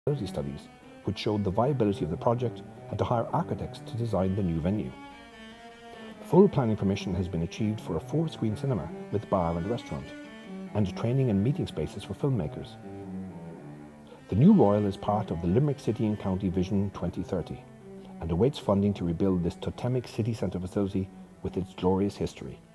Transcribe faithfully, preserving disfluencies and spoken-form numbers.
feasibility studies, which showed the viability of the project, and to hire architects to design the new venue. Full planning permission has been achieved for a four-screen cinema with bar and restaurant, and training and meeting spaces for filmmakers. The new Royal is part of the Limerick City and County Vision twenty thirty and awaits funding to rebuild this totemic city centre facility with its glorious history.